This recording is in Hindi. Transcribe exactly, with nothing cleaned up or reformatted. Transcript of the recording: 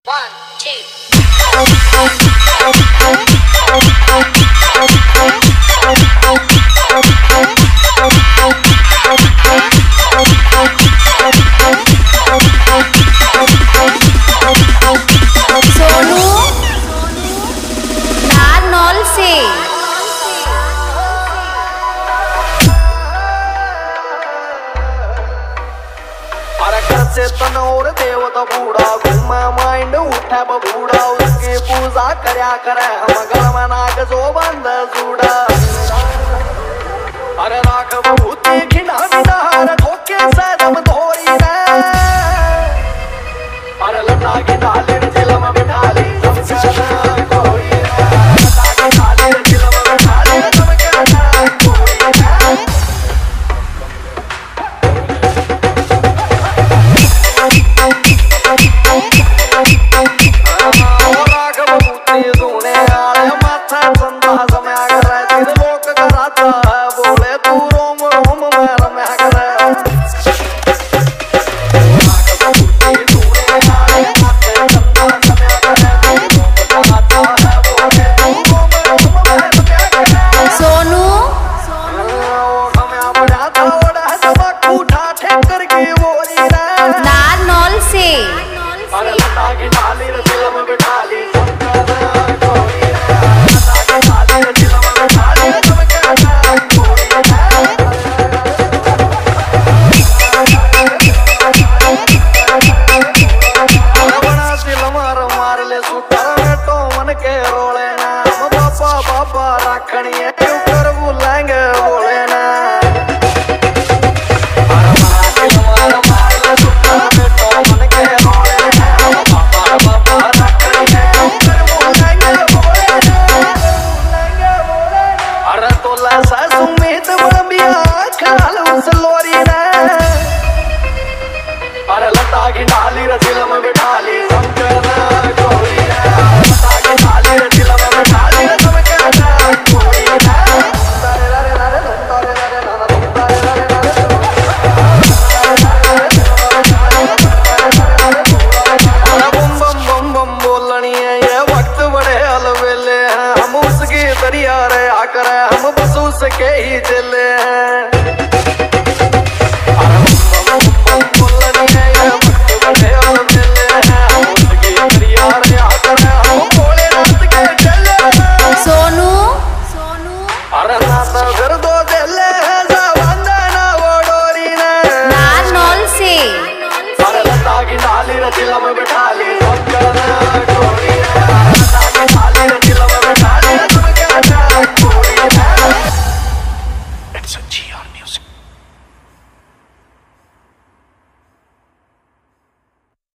One, two. सोनू नारनौल से से तनौर देवता बूढ़ा घूमा माइंड उठा बूढ़ा उसकी पूजा करया करे हम गल में नाग जो बंद जूड़ा अरे राख भूति खिना बिहार ठोके से दम धोरी रे अरे लता की डाली दिल में बिठा ली हम कहना कोई रे लता की डाली दिल में बिठा ली हम कहना कोई रे नारनौल से अरे लता की डाली दिल में बिठा ली।